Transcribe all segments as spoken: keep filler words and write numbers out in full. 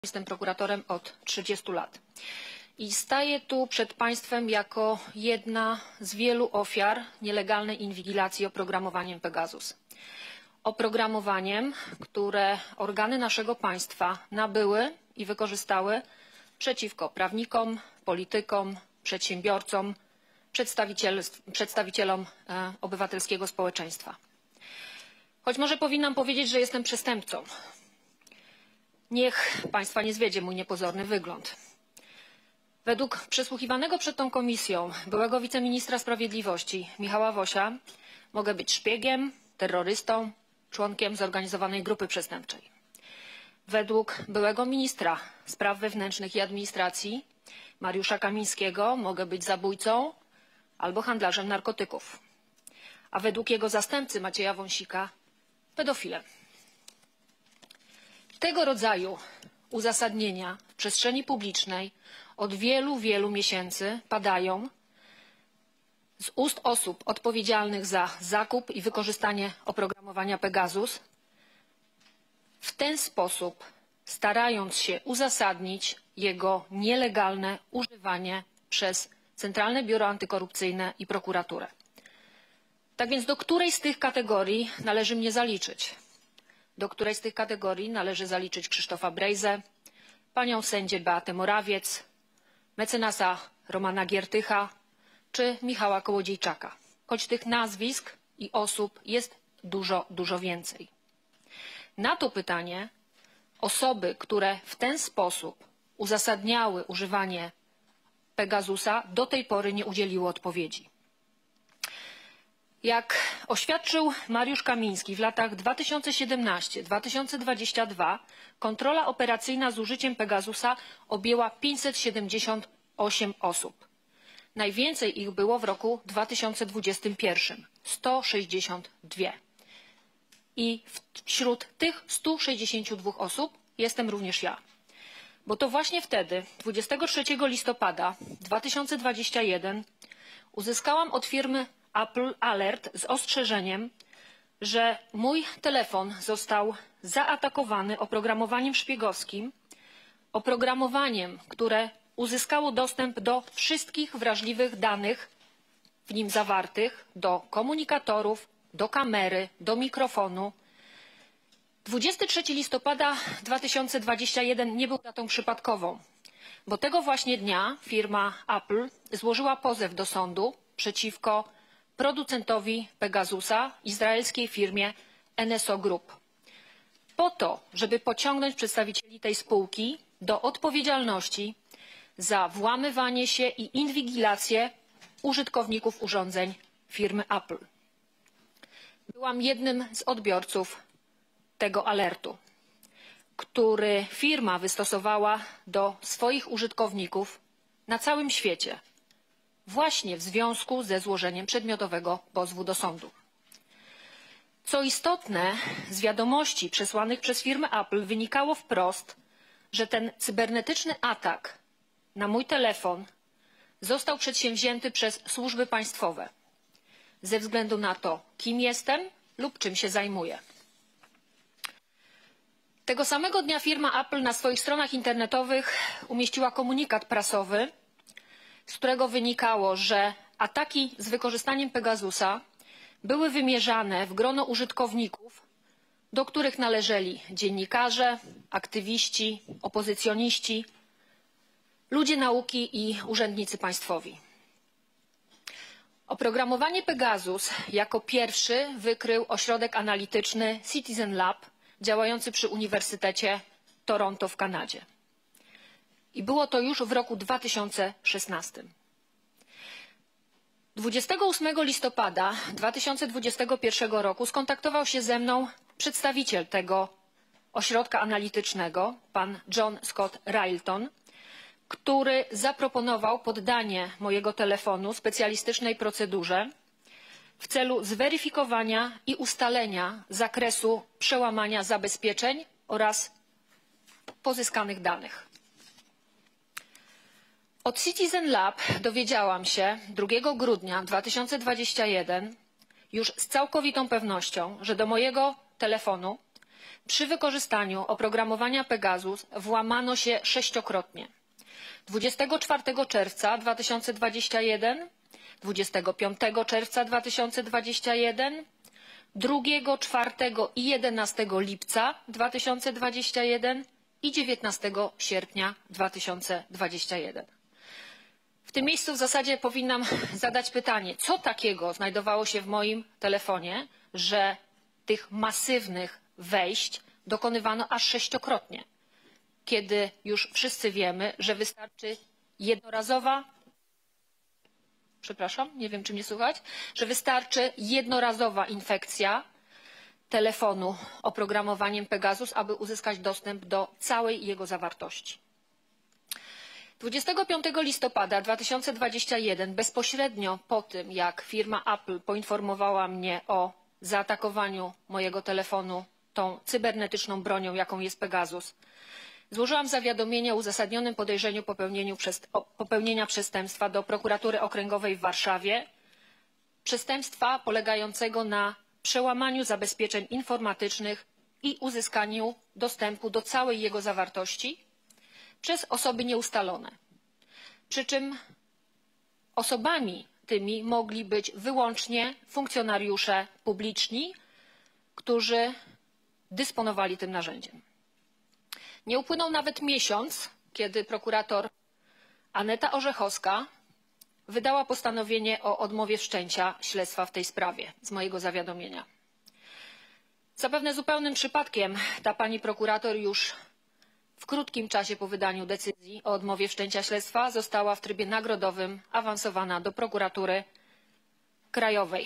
Jestem prokuratorem od trzydziestu lat i staję tu przed Państwem jako jedna z wielu ofiar nielegalnej inwigilacji oprogramowaniem Pegasus. Oprogramowaniem, które organy naszego państwa nabyły i wykorzystały przeciwko prawnikom, politykom, przedsiębiorcom, przedstawiciel, przedstawicielom e, obywatelskiego społeczeństwa. Choć może powinnam powiedzieć, że jestem przestępcą. Niech Państwa nie zwiedzie mój niepozorny wygląd. Według przesłuchiwanego przed tą komisją byłego wiceministra sprawiedliwości Michała Wosia mogę być szpiegiem, terrorystą, członkiem zorganizowanej grupy przestępczej. Według byłego ministra spraw wewnętrznych i administracji Mariusza Kamińskiego mogę być zabójcą albo handlarzem narkotyków. A według jego zastępcy Macieja Wąsika pedofilem. Tego rodzaju uzasadnienia w przestrzeni publicznej od wielu, wielu miesięcy padają z ust osób odpowiedzialnych za zakup i wykorzystanie oprogramowania Pegasus, w ten sposób starając się uzasadnić jego nielegalne używanie przez Centralne Biuro Antykorupcyjne i prokuraturę. Tak więc do której z tych kategorii należy mnie zaliczyć? Do której z tych kategorii należy zaliczyć Krzysztofa Brejzę, panią sędzię Beatę Morawiec, mecenasa Romana Giertycha czy Michała Kołodziejczaka, choć tych nazwisk i osób jest dużo, dużo więcej. Na to pytanie osoby, które w ten sposób uzasadniały używanie Pegasusa, do tej pory nie udzieliły odpowiedzi. Jak oświadczył Mariusz Kamiński, w latach dwa tysiące siedemnastym do dwa tysiące dwudziestego drugiego kontrola operacyjna z użyciem Pegasusa objęła pięćset siedemdziesiąt osiem osób. Najwięcej ich było w roku dwa tysiące dwudziestym pierwszym – sto sześćdziesiąt dwie. I wśród tych stu sześćdziesięciu dwóch osób jestem również ja. Bo to właśnie wtedy, dwudziestego trzeciego listopada dwa tysiące dwudziestego pierwszego, uzyskałam od firmy Apple alert z ostrzeżeniem, że mój telefon został zaatakowany oprogramowaniem szpiegowskim, oprogramowaniem, które uzyskało dostęp do wszystkich wrażliwych danych w nim zawartych, do komunikatorów, do kamery, do mikrofonu. dwudziestego trzeciego listopada dwa tysiące dwudziestego pierwszego nie był datą przypadkową, bo tego właśnie dnia firma Apple złożyła pozew do sądu przeciwko producentowi Pegasusa, izraelskiej firmie N S O Group, po to, żeby pociągnąć przedstawicieli tej spółki do odpowiedzialności za włamywanie się i inwigilację użytkowników urządzeń firmy Apple. Byłam jednym z odbiorców tego alertu, który firma wystosowała do swoich użytkowników na całym świecie, właśnie w związku ze złożeniem przedmiotowego pozwu do sądu. Co istotne, z wiadomości przesłanych przez firmę Apple wynikało wprost, że ten cybernetyczny atak na mój telefon został przedsięwzięty przez służby państwowe ze względu na to, kim jestem lub czym się zajmuję. Tego samego dnia firma Apple na swoich stronach internetowych umieściła komunikat prasowy, z którego wynikało, że ataki z wykorzystaniem Pegasusa były wymierzane w grono użytkowników, do których należeli dziennikarze, aktywiści, opozycjoniści, ludzie nauki i urzędnicy państwowi. Oprogramowanie Pegasus jako pierwszy wykrył ośrodek analityczny Citizen Lab, działający przy Uniwersytecie Toronto w Kanadzie. I było to już w roku dwa tysiące szesnastym. dwudziestego ósmego listopada dwa tysiące dwudziestego pierwszego roku skontaktował się ze mną przedstawiciel tego ośrodka analitycznego, pan John Scott Railton, który zaproponował poddanie mojego telefonu specjalistycznej procedurze w celu zweryfikowania i ustalenia zakresu przełamania zabezpieczeń oraz pozyskanych danych. Od Citizen Lab dowiedziałam się drugiego grudnia dwa tysiące dwudziestego pierwszego już z całkowitą pewnością, że do mojego telefonu Przy wykorzystaniu oprogramowania Pegasus włamano się sześciokrotnie. dwudziestego czwartego czerwca dwa tysiące dwudziestego pierwszego, dwudziestego piątego czerwca dwa tysiące dwudziestego pierwszego, drugiego, czwartego i jedenastego lipca dwa tysiące dwudziestego pierwszego i dziewiętnastego sierpnia dwa tysiące dwudziestego pierwszego. W tym miejscu w zasadzie powinnam zadać pytanie, co takiego znajdowało się w moim telefonie, że tych masywnych wejść dokonywano aż sześciokrotnie, kiedy już wszyscy wiemy, że wystarczy jednorazowa, przepraszam, nie wiem czy mnie słychać, że wystarczy jednorazowa infekcja telefonu oprogramowaniem Pegasus, aby uzyskać dostęp do całej jego zawartości. dwudziestego piątego listopada dwa tysiące dwudziestego pierwszego, bezpośrednio po tym, jak firma Apple poinformowała mnie o zaatakowaniu mojego telefonu tą cybernetyczną bronią, jaką jest Pegasus, złożyłam zawiadomienie o uzasadnionym podejrzeniu popełnienia przestępstwa do prokuratury okręgowej w Warszawie, przestępstwa polegającego na przełamaniu zabezpieczeń informatycznych i uzyskaniu dostępu do całej jego zawartości przez osoby nieustalone. Przy czym osobami tymi mogli być wyłącznie funkcjonariusze publiczni, którzy dysponowali tym narzędziem. Nie upłynął nawet miesiąc, kiedy prokurator Aneta Orzechowska wydała postanowienie o odmowie wszczęcia śledztwa w tej sprawie z mojego zawiadomienia. Zapewne zupełnym przypadkiem ta pani prokurator już w krótkim czasie po wydaniu decyzji o odmowie wszczęcia śledztwa została w trybie nagrodowym awansowana do prokuratury krajowej.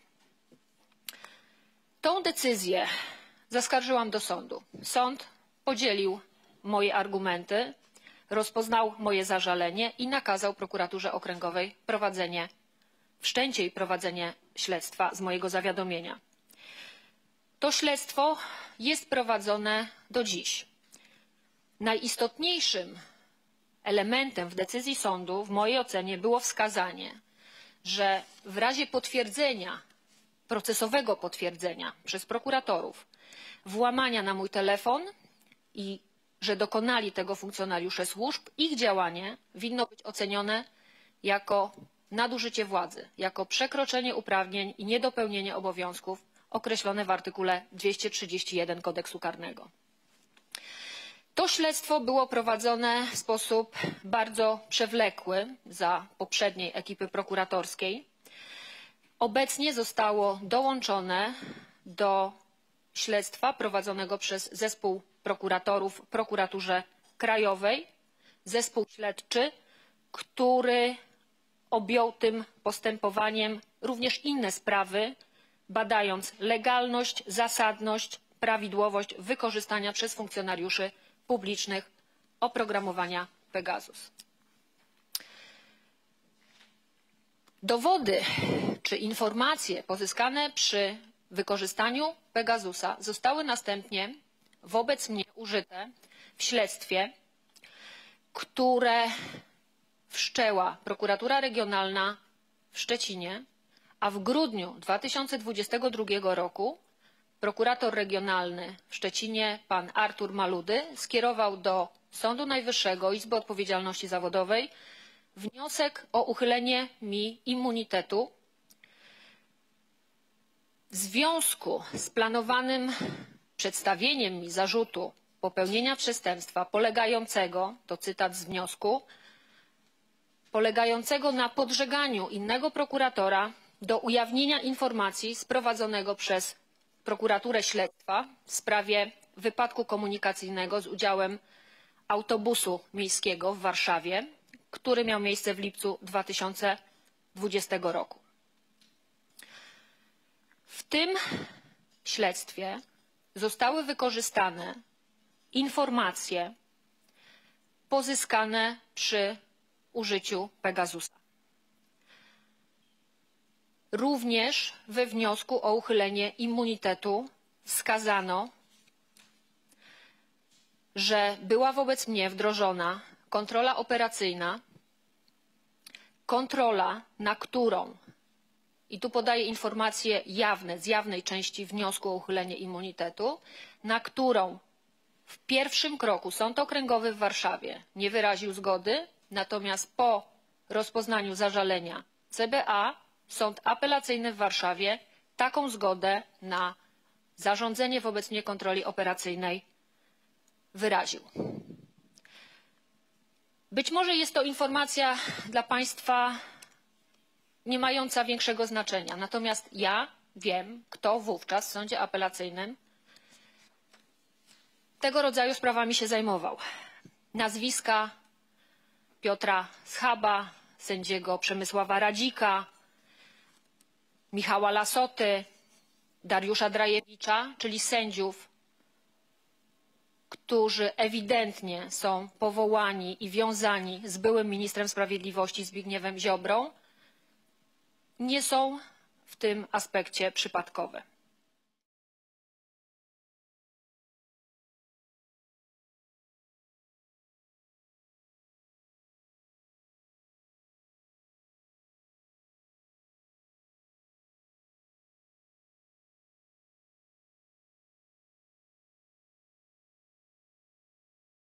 Tą decyzję zaskarżyłam do sądu. Sąd podzielił moje argumenty, rozpoznał moje zażalenie i nakazał prokuraturze okręgowej prowadzenie, wszczęcie i prowadzenie śledztwa z mojego zawiadomienia. To śledztwo jest prowadzone do dziś. Najistotniejszym elementem w decyzji sądu, w mojej ocenie, było wskazanie, że w razie potwierdzenia, procesowego potwierdzenia przez prokuratorów włamania na mój telefon i że dokonali tego funkcjonariusze służb, ich działanie winno być ocenione jako nadużycie władzy, jako przekroczenie uprawnień i niedopełnienie obowiązków określone w artykule dwieście trzydzieści jeden Kodeksu Karnego. To śledztwo było prowadzone w sposób bardzo przewlekły za poprzedniej ekipy prokuratorskiej. Obecnie zostało dołączone do śledztwa prowadzonego przez zespół prokuratorów w prokuraturze krajowej, zespół śledczy, który objął tym postępowaniem również inne sprawy, badając legalność, zasadność, prawidłowość wykorzystania przez funkcjonariuszy publicznych oprogramowania Pegasus. Dowody czy informacje pozyskane przy wykorzystaniu Pegasusa zostały następnie wobec mnie użyte w śledztwie, które wszczęła Prokuratura Regionalna w Szczecinie, a w grudniu dwa tysiące dwudziestego drugiego roku prokurator regionalny w Szczecinie, pan Artur Maludy, skierował do Sądu Najwyższego Izby Odpowiedzialności Zawodowej wniosek o uchylenie mi immunitetu w związku z planowanym przedstawieniem mi zarzutu popełnienia przestępstwa polegającego, to cytat z wniosku, polegającego na podżeganiu innego prokuratora do ujawnienia informacji z prowadzonego przez prokuraturę śledztwa w sprawie wypadku komunikacyjnego z udziałem autobusu miejskiego w Warszawie, który miał miejsce w lipcu dwa tysiące dwudziestego roku. W tym śledztwie zostały wykorzystane informacje pozyskane przy użyciu Pegasusa. Również we wniosku o uchylenie immunitetu wskazano, że była wobec mnie wdrożona kontrola operacyjna, kontrola, na którą i tu podaję informacje jawne z jawnej części wniosku o uchylenie immunitetu, na którą w pierwszym kroku Sąd Okręgowy w Warszawie nie wyraził zgody, natomiast po rozpoznaniu zażalenia C B A Sąd Apelacyjny w Warszawie taką zgodę na zarządzenie wobec mnie kontroli operacyjnej wyraził. Być może jest to informacja dla Państwa nie mająca większego znaczenia, natomiast ja wiem, kto wówczas w Sądzie Apelacyjnym tego rodzaju sprawami się zajmował. Nazwiska Piotra Schaba, sędziego Przemysława Radzika, Michała Lasoty, Dariusza Drajewicza, czyli sędziów, którzy ewidentnie są powołani i wiązani z byłym ministrem sprawiedliwości Zbigniewem Ziobrą, nie są w tym aspekcie przypadkowe.